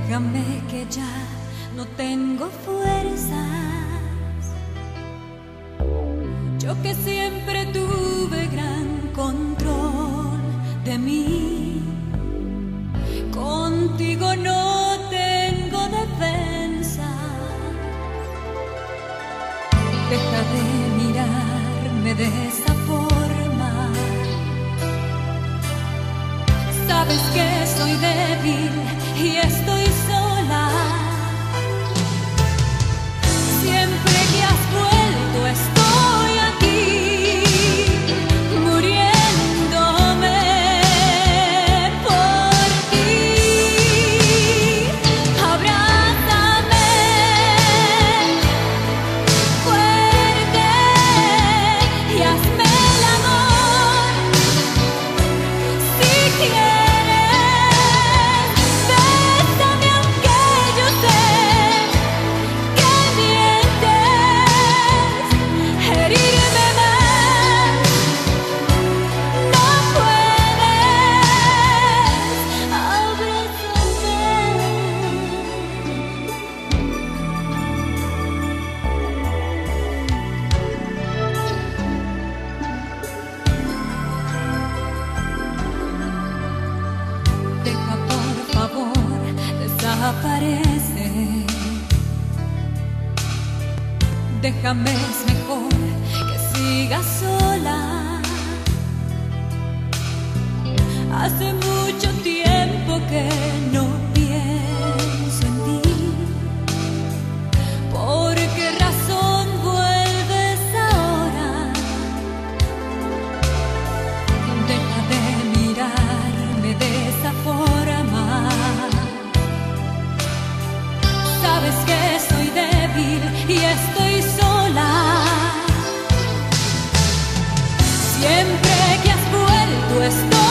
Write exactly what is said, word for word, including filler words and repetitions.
Déjame que ya no tengo fuerzas. Yo que siempre tuve gran control de mí, contigo no tengo defensa. Deja de mirarme de esa forma. Sabes que soy débil y estoy sola. Siempre que has vuelto estoy aquí, muriéndome por ti. Abrázame fuerte y hazme el amor si quieres. Aparece. Déjame, es mejor que siga sola. Hace mucho tiempo que no pienso en ti. ¿Por qué razón vuelves ahora? Deja de mirarme de esa forma. Sabes que soy débil y estoy sola. Siempre que has vuelto estoy